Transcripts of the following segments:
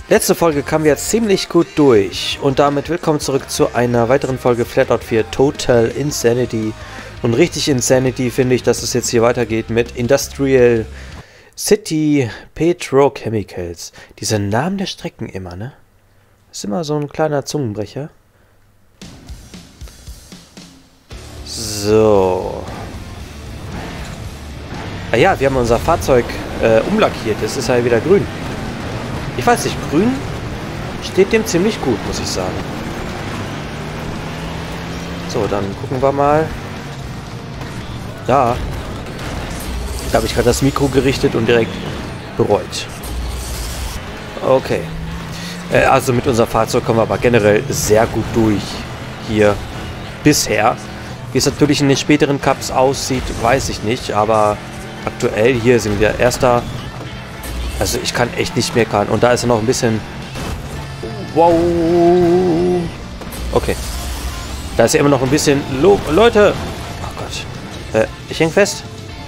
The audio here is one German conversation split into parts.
Letzte Folge kamen wir jetzt ziemlich gut durch und damit willkommen zurück zu einer weiteren Folge Flatout 4 Total Insanity. Und richtig Insanity finde ich, dass es jetzt hier weitergeht mit Industrial City Petrochemicals. Diese Namen der Strecken immer, ne? Ist immer so ein kleiner Zungenbrecher. So. Ah ja, wir haben unser Fahrzeug umlackiert. Es ist ja wieder grün. Ich weiß nicht, grün steht dem ziemlich gut, muss ich sagen. So, dann gucken wir mal. Da. Da habe ich gerade das Mikro gerichtet und direkt bereut. Okay. Also mit unserem Fahrzeug kommen wir aber generell sehr gut durch hier bisher. Wie es natürlich in den späteren Cups aussieht, weiß ich nicht. Aber aktuell hier sind wir Erster. Also ich kann echt nicht meckern. Und da ist er noch ein bisschen... Wow. Okay. Da ist ja immer noch ein bisschen... Leute! Oh Gott. Ich häng fest.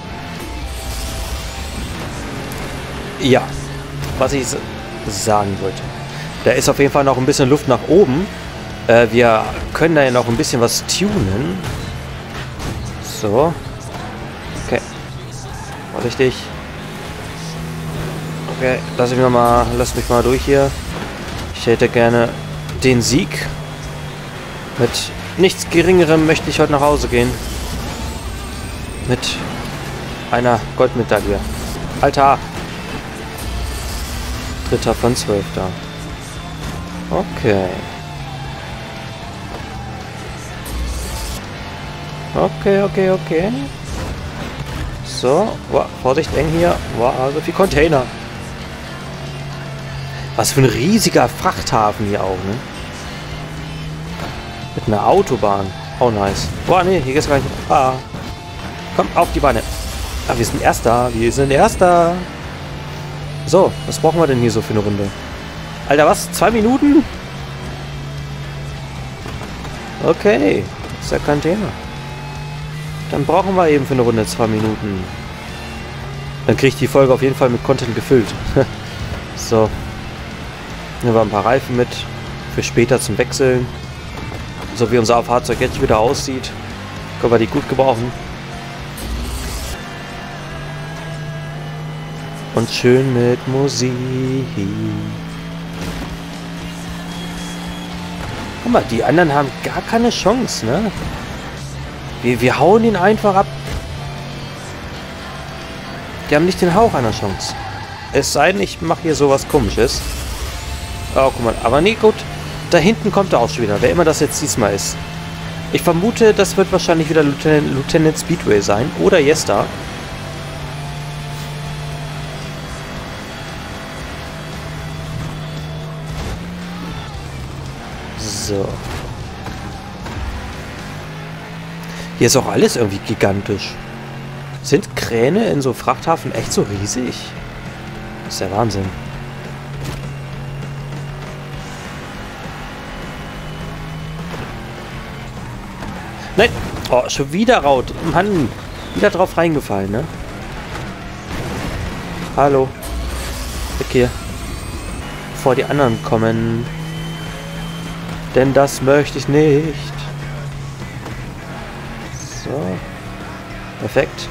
Ja. Was ich sagen wollte. Da ist auf jeden Fall noch ein bisschen Luft nach oben. Wir können da ja noch ein bisschen was tunen. So. Okay. Vorsichtig. Okay, lass mich mal durch hier. Ich hätte gerne den Sieg. Mit nichts Geringerem möchte ich heute nach Hause gehen. Mit einer Goldmedaille. Alter! 3. von 12. Okay. Okay. So, wow, Vorsicht, eng hier. Wow, so viel Container. Was für ein riesiger Frachthafen hier auch, ne? Mit einer Autobahn. Oh, nice. Boah, nee, hier geht's gar nicht. Ah. Komm, auf die Beine. Ah, wir sind Erster. So, was brauchen wir denn hier so für eine Runde? Alter, was? 2 Minuten? Okay. Ist ja kein Thema. Dann brauchen wir eben für eine Runde 2 Minuten. Dann kriege ich die Folge auf jeden Fall mit Content gefüllt. So. Nehmen wir ein paar Reifen mit. Für später zum Wechseln. So wie unser Fahrzeug jetzt wieder aussieht, können wir die gut gebrauchen. Und schön mit Musik. Guck mal, die anderen haben gar keine Chance, ne? Wir hauen ihn einfach ab. Die haben nicht den Hauch einer Chance. Es sei denn, ich mache hier sowas Komisches. Oh, guck mal. Aber nee, gut. Da hinten kommt er auch schon wieder. Wer immer das jetzt diesmal ist. Ich vermute, das wird wahrscheinlich wieder Lieutenant Speedway sein. Oder Jester. So. Hier ist auch alles irgendwie gigantisch. Sind Kräne in so Frachthafen echt so riesig? Das ist der Wahnsinn. Nein! Oh, schon wieder Raut. Mann, wieder drauf reingefallen, ne? Hallo. Weg hier. Bevor die anderen kommen. Denn das möchte ich nicht. So. Perfekt.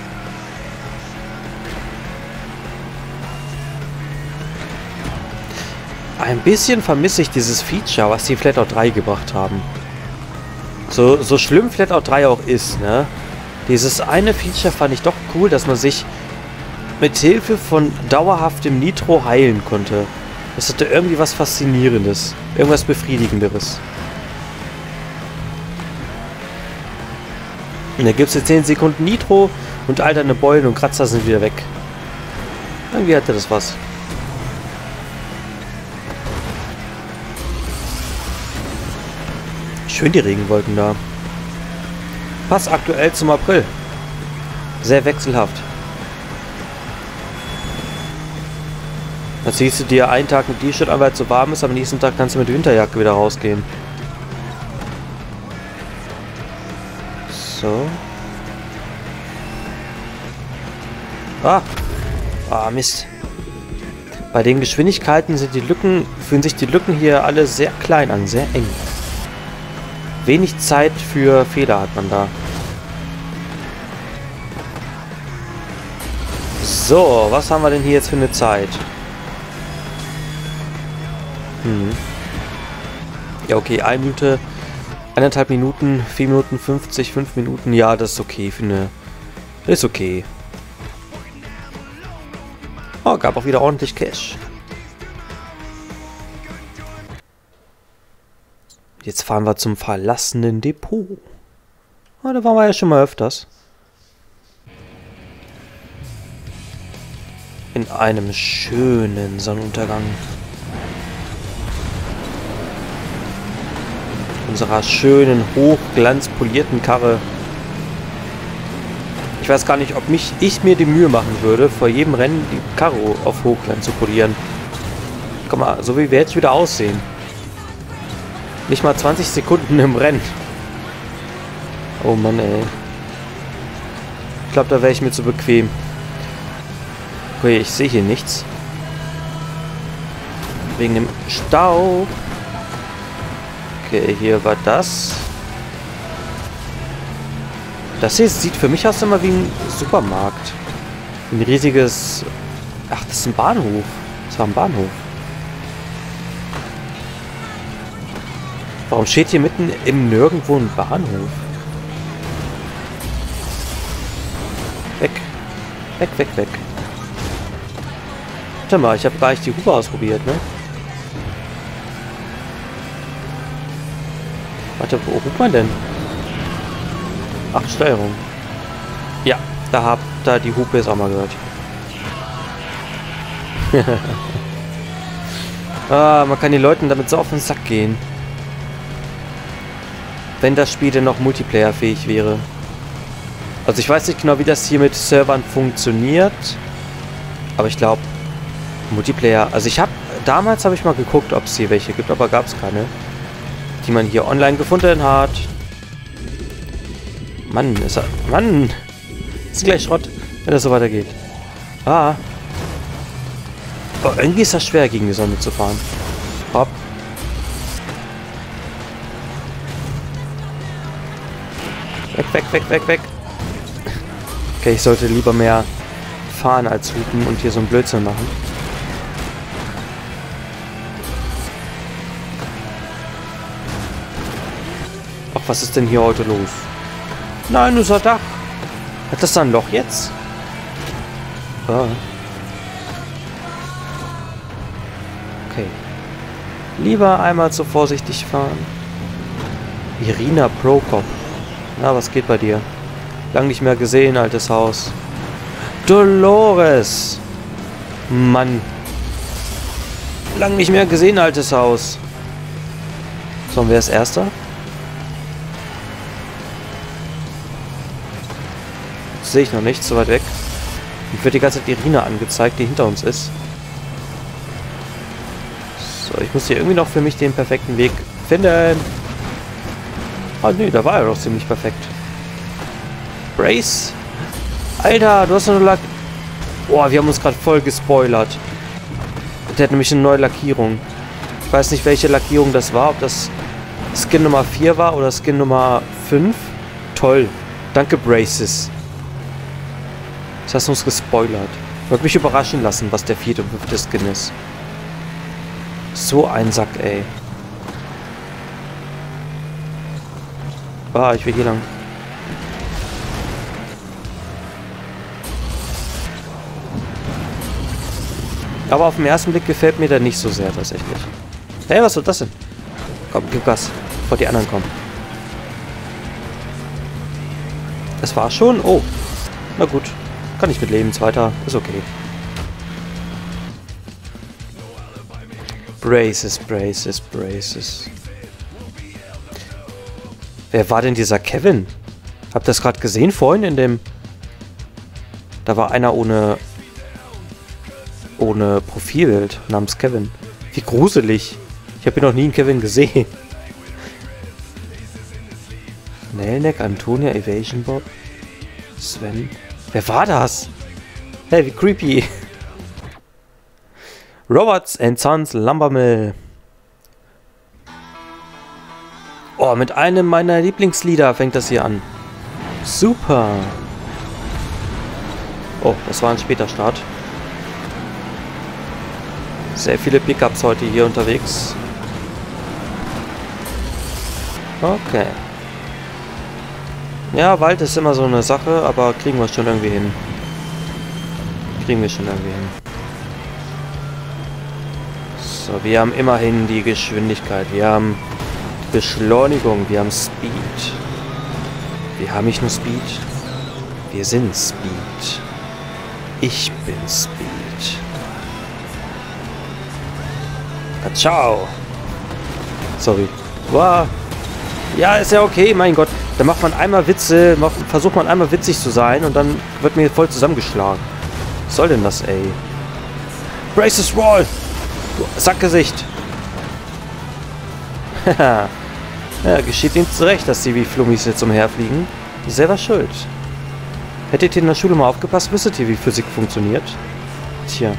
Ein bisschen vermisse ich dieses Feature, was die Flatout 3 gebracht haben. So schlimm Flatout 3 auch ist, ne? Dieses eine Feature fand ich doch cool, dass man sich mit Hilfe von dauerhaftem Nitro heilen konnte. Das hatte irgendwie was Faszinierendes. Irgendwas Befriedigenderes. Und da gibt es jetzt 10 Sekunden Nitro und all deine Beulen und Kratzer sind wieder weg. Irgendwie hatte das was. Schön die Regenwolken da. Passt aktuell zum April. Sehr wechselhaft. Da ziehst du dir einen Tag ein T-Shirt an, weil es so warm ist, am nächsten Tag kannst du mit Winterjacke wieder rausgehen. So. Ah, Mist. Bei den Geschwindigkeiten sind fühlen sich die Lücken hier alle sehr klein an, sehr eng. Wenig Zeit für Fehler hat man da. So, was haben wir denn hier jetzt für eine Zeit? Ja, okay, 1 Minute, 1,5 Minuten, 4 Minuten 50, 5 Minuten. Ja, das ist okay für eine... Ist okay. Oh, gab auch wieder ordentlich Cash. Jetzt fahren wir zum verlassenen Depot. Oh, da waren wir ja schon mal öfters. In einem schönen Sonnenuntergang. Unserer schönen, hochglanzpolierten Karre. Ich weiß gar nicht, ob ich mir die Mühe machen würde, vor jedem Rennen die Karre auf Hochglanz zu polieren. Guck mal, so wie wir jetzt wieder aussehen. Nicht mal 20 Sekunden im Rennen. Oh Mann, ey. Ich glaube, da wäre ich mir zu bequem. Okay, ich sehe hier nichts. Wegen dem Stau. Okay, hier war das. Das hier sieht für mich aus immer wie ein Supermarkt. Ein riesiges... Ach, das ist ein Bahnhof. Das war ein Bahnhof. Warum steht hier mitten im Nirgendwo ein Bahnhof? Weg. Weg, weg, weg. Warte mal, ich habe gar nicht die Hupe ausprobiert, ne? Warte, wo ruft man denn? Ach, Steuerung. Ja, da habt ihr die Hupe jetzt auch mal gehört. Man kann den Leuten damit so auf den Sack gehen. Wenn das Spiel denn noch multiplayerfähig wäre. Also ich weiß nicht genau, wie das hier mit Servern funktioniert. Aber ich glaube, Multiplayer... Also damals habe ich mal geguckt, ob es hier welche gibt, aber gab es keine. Die man hier online gefunden hat. Mann, Mann! Ist gleich Schrott, wenn das so weitergeht. Ah. Oh, irgendwie ist das schwer, gegen die Sonne zu fahren. Hopp. Weg, weg, weg, weg, weg. Okay, ich sollte lieber mehr fahren als hupen und hier so einen Blödsinn machen. Ach, was ist denn hier heute los? Nein, unser Dach. Hat das da ein Loch jetzt? Ah. Okay. Lieber einmal so vorsichtig fahren. Irina Prokop. Na, was geht bei dir? Lang nicht mehr gesehen, altes Haus. Dolores! Mann. Lang nicht mehr gesehen, altes Haus. So, und wer ist Erster? Das sehe ich noch nicht, so weit weg. Und wird die ganze Zeit Irina angezeigt, die hinter uns ist. So, ich muss hier irgendwie noch für mich den perfekten Weg finden. Oh nee, da war er doch ziemlich perfekt. Brace? Alter, du hast eine Lack... Boah, wir haben uns gerade voll gespoilert. Der hat nämlich eine neue Lackierung. Ich weiß nicht, welche Lackierung das war. Ob das Skin Nummer 4 war oder Skin Nummer 5. Toll. Danke, Braces. Das hast du uns gespoilert. Wollte mich überraschen lassen, was der 4. und 5. Skin ist. So ein Sack, ey. Ah, ich will hier lang. Aber auf den ersten Blick gefällt mir der nicht so sehr tatsächlich. Hey, was soll das denn? Komm, gib Gas, bevor die anderen kommen. Das war's schon? Oh. Na gut. Kann ich mit leben. Zweiter. Ist okay. Braces, Braces, Braces. Wer war denn dieser Kevin? Habt ihr das gerade gesehen vorhin in dem... Da war einer ohne Profilbild namens Kevin. Wie gruselig. Ich habe hier noch nie einen Kevin gesehen. Nelnek, Antonia, Evasion Bob, Sven. Wer war das? Hey, wie creepy. Roberts & Sons Lumbermill. Oh, mit einem meiner Lieblingslieder fängt das hier an. Super. Oh, das war ein später Start. Sehr viele Pickups heute hier unterwegs. Okay. Ja, Wald ist immer so eine Sache, aber kriegen wir schon irgendwie hin. So, wir haben immerhin die Geschwindigkeit. Wir haben Beschleunigung. Wir haben Speed. Wir haben nicht nur Speed. Wir sind Speed. Ich bin Speed. Ciao. Sorry. Wow. Ja, ist ja okay, mein Gott. Da macht man einmal Witze, versucht man einmal witzig zu sein und dann wird mir voll zusammengeschlagen. Was soll denn das, ey? Brace this wall! Du Sackgesicht! Haha. Ja, geschieht ihnen zurecht, dass sie wie Flummis jetzt umherfliegen. Selber schuld. Hättet ihr in der Schule mal aufgepasst, wüsstet ihr, wie Physik funktioniert. Tja.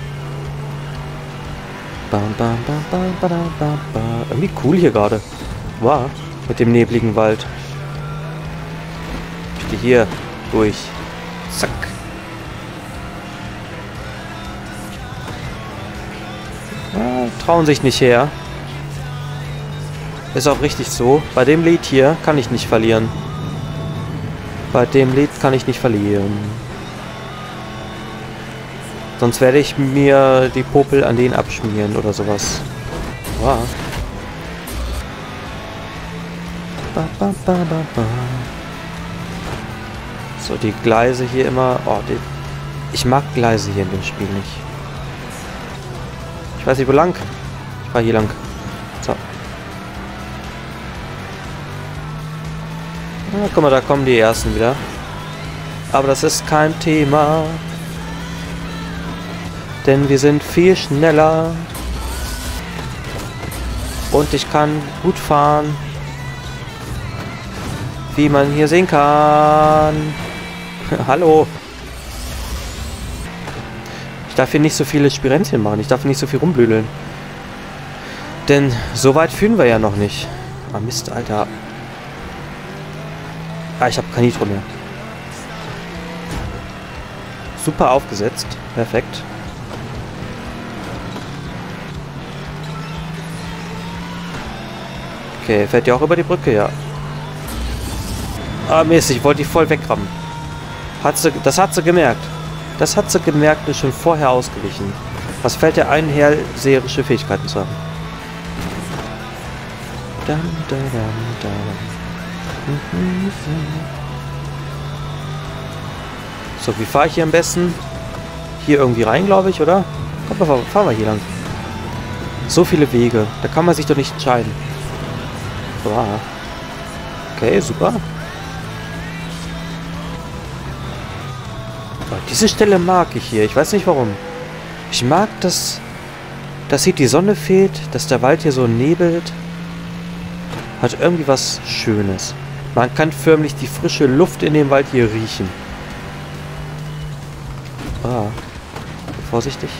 Irgendwie cool hier gerade. Wow. Mit dem nebligen Wald. Ich gehe hier durch. Zack. Trauen sich nicht her. Ist auch richtig so. Bei dem Lied hier kann ich nicht verlieren. Sonst werde ich mir die Popel an den abschmieren oder sowas. Wow. So, die Gleise hier immer. Oh, ich mag Gleise hier in dem Spiel nicht. Ich weiß nicht, wo lang. Ich fahre hier lang. So. Ah, guck mal, da kommen die ersten wieder. Aber das ist kein Thema. Denn wir sind viel schneller. Und ich kann gut fahren. Wie man hier sehen kann. Hallo. Ich darf hier nicht so viele Spirenzchen machen. Ich darf nicht so viel rumblödeln. Denn so weit führen wir ja noch nicht. Ah, Mist, Alter. Ah, ich habe kein Nitro mehr. Super aufgesetzt. Perfekt. Okay, fährt ihr auch über die Brücke? Ja. Ah, Mist, ich wollte die voll wegrammen. Das hat sie gemerkt. Das hat sie gemerkt und schon vorher ausgewichen. Was fällt dir ein, hellseherische Fähigkeiten zu haben? So, wie fahre ich hier am besten? Hier irgendwie rein, glaube ich, oder? Komm, fahren wir hier lang. So viele Wege. Da kann man sich doch nicht entscheiden. Wow. Okay, super. Diese Stelle mag ich hier. Ich weiß nicht warum. Ich mag, dass hier die Sonne fehlt, dass der Wald hier so nebelt. Hat irgendwie was Schönes. Man kann förmlich die frische Luft in dem Wald hier riechen. Ah. Vorsichtig.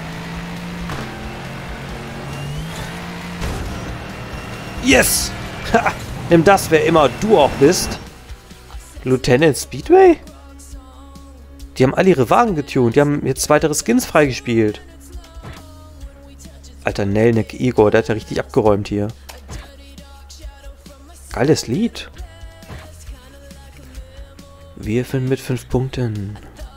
Yes! Ha! Nimm das, wer immer du auch bist. Lieutenant Speedway? Die haben alle ihre Wagen getunt. Die haben jetzt weitere Skins freigespielt. Alter, Nelnek Igor, der hat ja richtig abgeräumt hier. Geiles Lied. Wirfen mit 5 Punkten.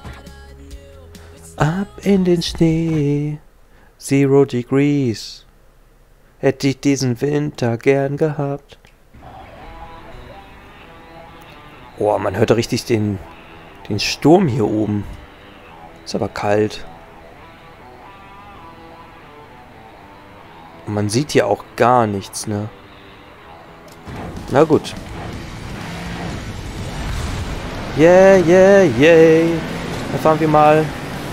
Ab in den Schnee. 0 Degrees. Hätte ich diesen Winter gern gehabt. Oh, man hört richtig den Sturm hier oben. Ist aber kalt. Und man sieht hier auch gar nichts, ne? Na gut. Yeah, yeah, yeah. Dann fahren wir mal.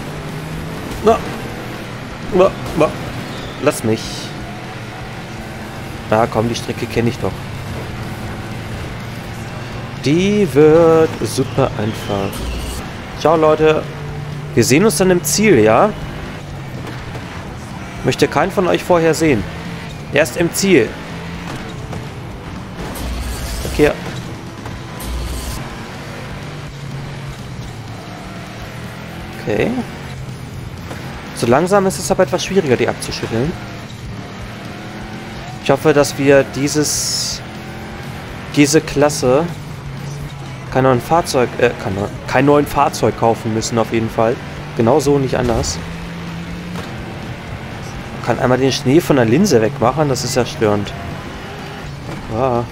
Lass mich. Na komm, die Strecke kenne ich doch. Die wird super einfach. Ciao, Leute. Wir sehen uns dann im Ziel, ja? Möchte keinen von euch vorher sehen. Erst im Ziel. Okay. Okay. So langsam ist es aber etwas schwieriger, die abzuschütteln. Ich hoffe, dass wir diese Klasse kein neuen Fahrzeug kaufen müssen, auf jeden Fall. Genauso, nicht anders. Man kann einmal den Schnee von der Linse wegmachen, das ist ja störend. Ah.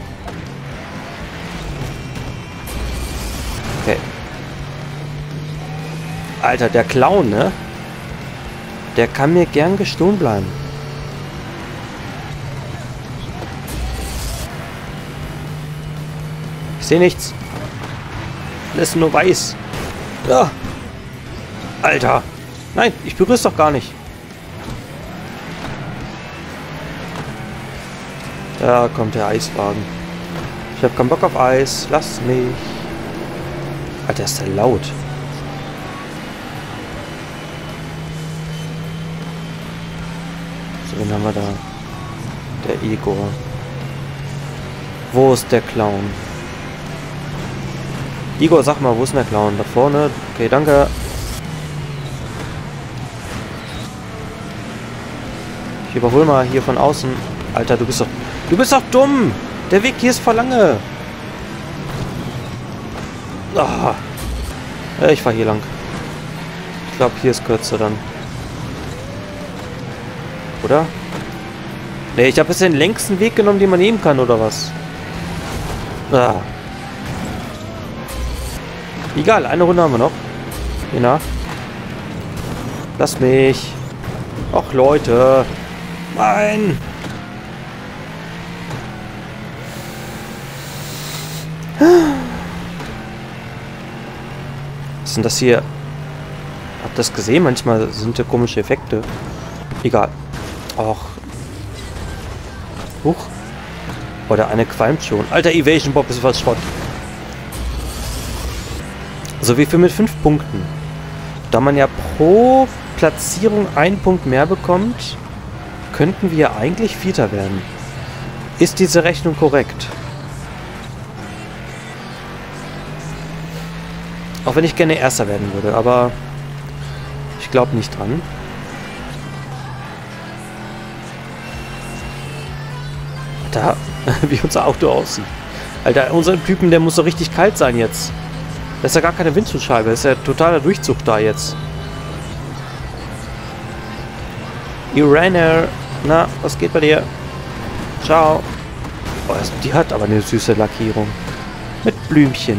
Okay. Alter, der Clown, ne? Der kann mir gern gestohlen bleiben. Ich sehe nichts. Alles nur weiß. Ja. Alter. Nein, ich berühre es doch gar nicht. Da kommt der Eiswagen. Ich habe keinen Bock auf Eis. Lass mich. Alter, ist der laut. So, wen haben wir da? Der Igor. Wo ist der Clown? Igor, sag mal, wo ist denn der Clown? Da vorne? Okay, danke. Ich überhole mal hier von außen. Alter, du bist doch dumm! Der Weg hier ist voll lange. Ah. Ich fahr hier lang. Ich glaube, hier ist kürzer dann. Oder? Ne, ich habe jetzt den längsten Weg genommen, den man nehmen kann, oder was? Ah. Egal, eine Runde haben wir noch. Genau. Lass mich. Ach, Leute. Nein. Was ist denn das hier? Habt ihr das gesehen? Manchmal sind da komische Effekte. Egal. Och. Huch. Oh, der eine qualmt schon. Alter, Evasion Bob ist was Schrott. So wie für mit 5 Punkten. Da man ja pro Platzierung 1 Punkt mehr bekommt, könnten wir eigentlich Vierter werden. Ist diese Rechnung korrekt? Auch wenn ich gerne Erster werden würde, aber ich glaube nicht dran. Da, wie unser Auto aussieht. Alter, unser Typen, der muss so richtig kalt sein jetzt. Da ist ja gar keine Windschutzscheibe. Das ist ja totaler Durchzug da jetzt. Iraner. Na, was geht bei dir? Ciao. Oh, die hat aber eine süße Lackierung. Mit Blümchen.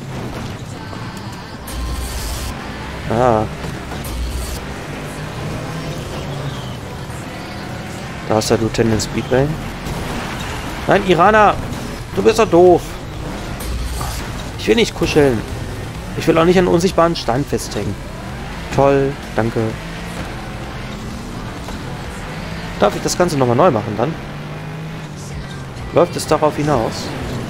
Ah. Da ist der Lieutenant Speedway. Nein, Iraner! Du bist doch doof. Ich will nicht kuscheln. Ich will auch nicht an unsichtbaren Stein festhängen. Toll, danke. Darf ich das Ganze nochmal neu machen dann? Läuft es darauf hinaus?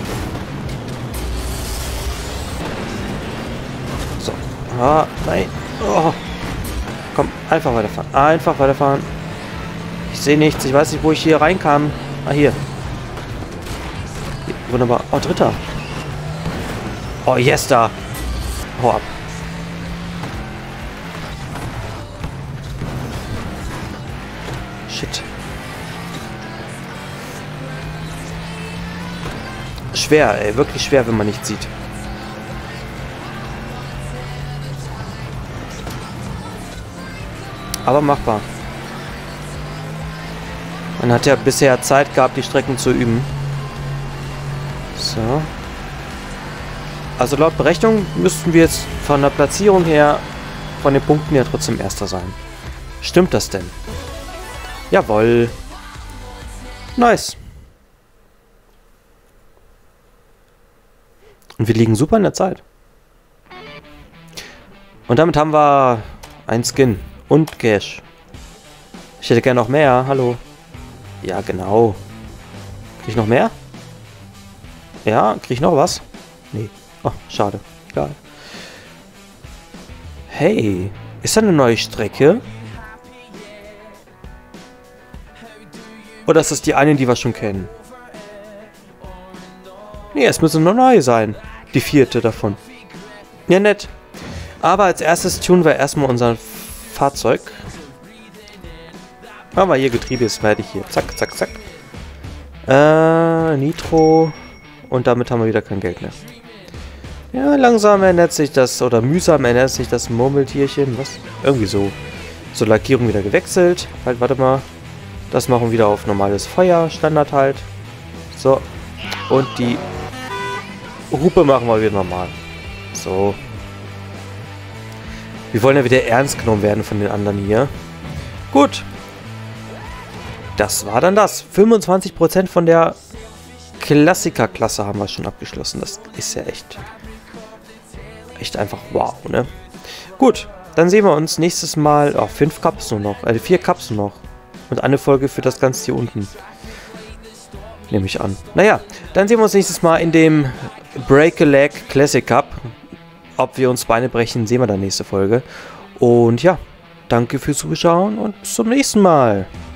So. Ah, nein. Oh. Komm, einfach weiterfahren. Einfach weiterfahren. Ich sehe nichts. Ich weiß nicht, wo ich hier reinkam. Ah, hier. Wunderbar. Oh, Dritter. Oh, yes, da. Hau ab. Shit. Schwer, ey. Wirklich schwer, wenn man nichts sieht. Aber machbar. Man hat ja bisher Zeit gehabt, die Strecken zu üben. So. Also laut Berechnung müssten wir jetzt von der Platzierung her, von den Punkten her trotzdem Erster sein. Stimmt das denn? Jawohl. Nice. Und wir liegen super in der Zeit. Und damit haben wir ein Skin und Cash. Ich hätte gerne noch mehr. Hallo. Ja, genau. Krieg ich noch mehr? Ja, krieg ich noch was? Nee. Oh, schade. Egal. Hey, ist da eine neue Strecke? Oder ist das die eine, die wir schon kennen? Nee, es müssen nur neue sein. Die 4. davon. Ja, nett. Aber als erstes tunen wir erstmal unser Fahrzeug. Aber hier Getriebe ist fertig hier. Zack, zack, zack. Nitro. Und damit haben wir wieder kein Geld mehr. Ja, langsam ändert sich das, oder mühsam ändert sich das Murmeltierchen. Was? Irgendwie so. So, Lackierung wieder gewechselt. Halt, warte mal. Das machen wir wieder auf normales Feuer. Standard halt. So. Und die Hupe machen wir wieder normal. So. Wir wollen ja wieder ernst genommen werden von den anderen hier. Gut. Das war dann das. 25% von der Klassikerklasse haben wir schon abgeschlossen. Das ist ja echt einfach wow, ne? Gut, dann sehen wir uns nächstes Mal. Oh, 5 Cups nur noch. 4 Cups nur noch. Und eine Folge für das Ganze hier unten. Nehme ich an. Naja, dann sehen wir uns nächstes Mal in dem Break-a-Leg Classic Cup. Ob wir uns Beine brechen, sehen wir dann nächste Folge. Und ja, danke fürs Zuschauen und bis zum nächsten Mal.